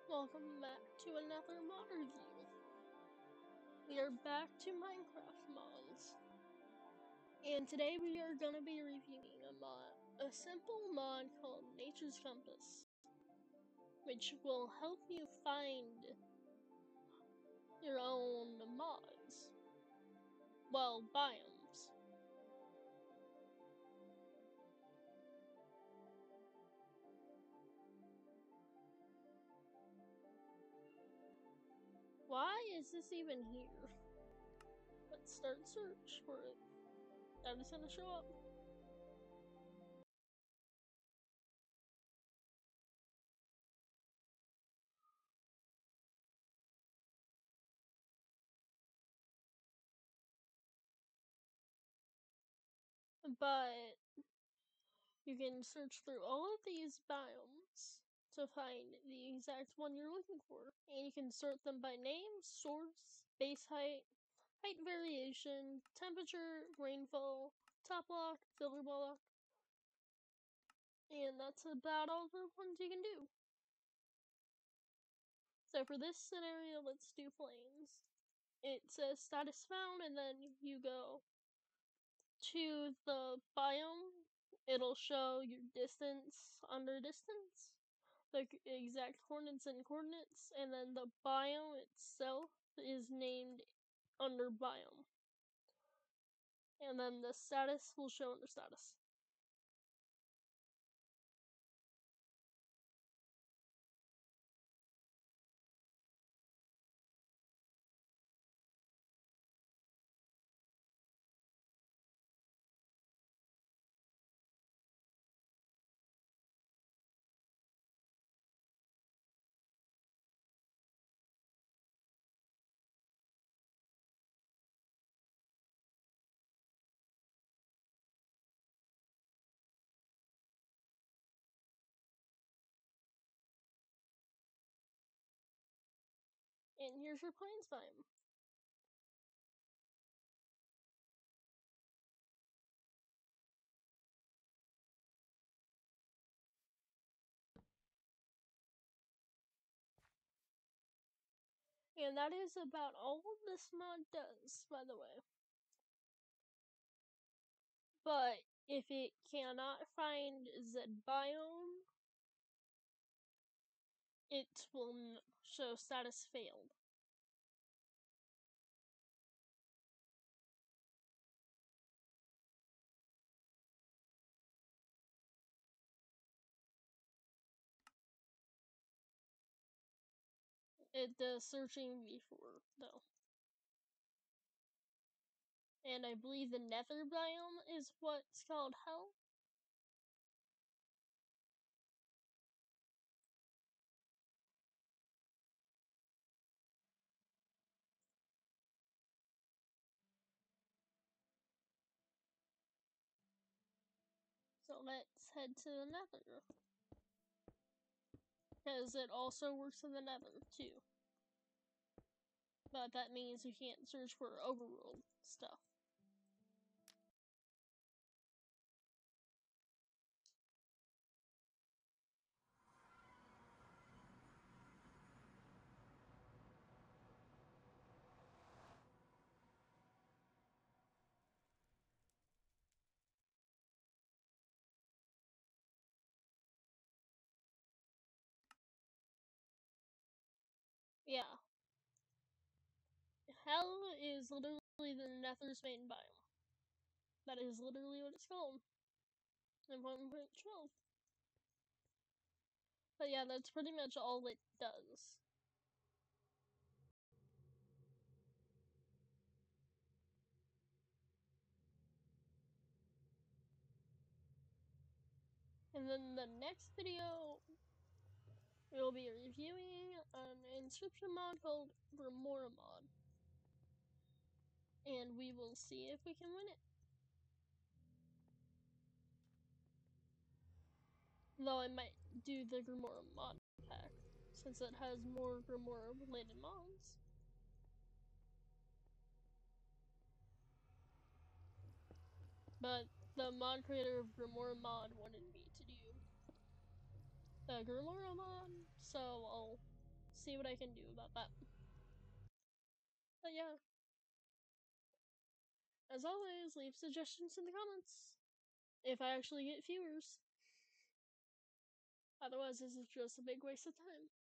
Welcome back to another mod review. We are back to Minecraft mods. And today we are going to be reviewing a simple mod called Nature's Compass, which will help you find your own mods. Well, biomes. Why is this even here? Let's start search for it. That is gonna show up. But you can search through all of these biomes to find the exact one you're looking for. And you can sort them by name, source, base height, height variation, temperature, rainfall, top block, filler block. And that's about all the ones you can do. So for this scenario, let's do plains. It says status found, and then you go to the biome. It'll show your distance under distance, the exact coordinates and coordinates, and then the biome itself is named under biome. And then the status will show under status. And here's your plains biome. And that is about all this mod does, by the way. But if it cannot find Z biome, it will show status failed. It does searching before, though. And I believe the nether biome is what's called hell. So let's head to the nether. Because it also works in the nether, too. But that means you can't search for overworld stuff. Yeah. Hell is literally the nether's main biome. That is literally what it's called. In 1.12. But yeah, that's pretty much all it does. And then the next video, we'll be reviewing an inscription mod called Remora mod. And we will see if we can win it. Though I might do the Grimoire mod pack, since it has more Grimoire related mods. But the mod creator of Grimoire mod wanted me to do the Grimoire mod, so I'll see what I can do about that. But yeah, as always, leave suggestions in the comments if I actually get viewers. Otherwise, this is just a big waste of time.